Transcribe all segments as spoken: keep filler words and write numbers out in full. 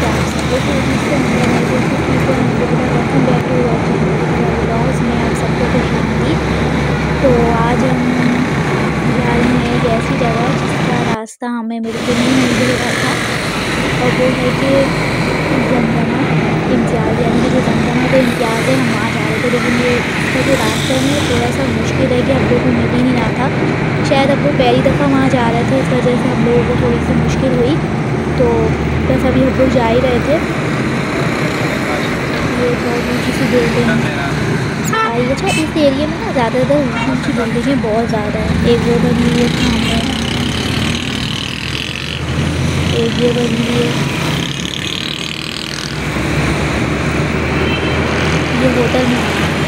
नमस्ते आप सबको तो इससे अंदर है जैसे कि तो welcome back to your channel blogs में आप सबको खुश आमदीद। तो आज हम जा रहे हैं एक ऐसी जगह जिसका रास्ता हमें बिल्कुल नहीं मिल रहा था और वो है कि जमजमा इम्तियाज़, यानी कि जो जमजमा पे इम्तियाज़ है हम वहाँ जा रहे थे, लेकिन ये इसका जो रास्ता है थोड़ा सा मुश्किल है कि हम लोग को मिल ही नहीं रहा था। शायद हम लोग पहली दफ़ा वहाँ जा रहे थे, इस वजह से हम लोगों को थोड़ी सी मुश्किल हुई। तो बस अभी हम लोग जा ही रहे थे। ये बहुत ऊँची सी बिल्डिंग आई। अच्छा, इस एरिया में ना ज़्यादातर ऊँची ऊँची बिल्डिंगें बहुत ज़्यादा है। एक वो बनी हुई है सामने, एक ये बनी हुई है, ये होटल में।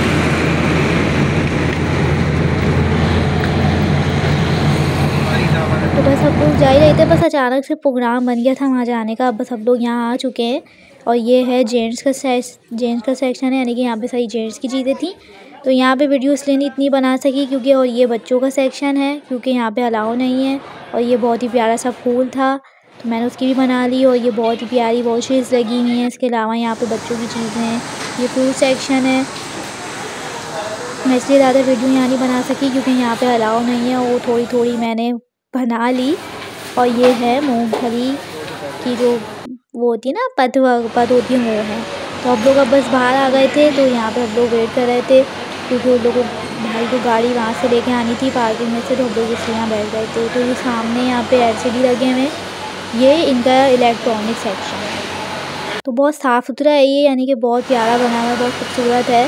तो बस हम लोग जा ही रहे थे, बस अचानक से प्रोग्राम बन गया था वहाँ जाने का। बस हम लोग यहाँ आ चुके हैं और ये है जेंट्स का सेक्स जेंट्स का सेक्शन है, यानी कि यहाँ पे सारी जेंट्स की चीज़ें थी। तो यहाँ पे वीडियो इसलिए नहीं इतनी बना सकी क्योंकि, और ये बच्चों का सेक्शन है क्योंकि यहाँ पे अलाउ नहीं है। और ये बहुत ही प्यारा सा फूल था तो मैंने उसकी भी बना ली। और ये बहुत ही प्यारी वॉचेस लगी हुई हैं। इसके अलावा यहाँ पे बच्चों की चीज़ें हैं। ये फ्रूट सेक्शन है। मैं इसलिए ज़्यादा वीडियो यहाँ नहीं बना सकी क्योंकि यहाँ पे अलाउ नहीं है। वो थोड़ी थोड़ी मैंने बना ली। और ये है मूंगफली की जो वो होती है ना, पत पत होती है, वो है। तो हम लोग अब बस बाहर आ गए थे, तो यहाँ पे हम लोग वेट कर रहे थे क्योंकि उन लोगों को भाई को गाड़ी वहाँ से लेके आनी थी पार्किंग में से, तो हम लोग इसलिए यहाँ बैठ गए थे। तो ये सामने यहाँ पे एलसीडी लगे हुए हैं, ये इनका इलेक्ट्रॉनिक सेक्शन है। तो बहुत साफ़ सुथरा है ये, यानी कि बहुत प्यारा बना हुआ है, बहुत खूबसूरत है।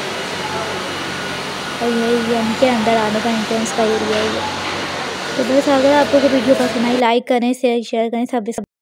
और ये इनके अंदर आने का एंट्रेंस का एरिया है ये। तो बस अगर आप लोगों को वीडियो पसंद आई, लाइक करें, शेयर शेयर करें, सब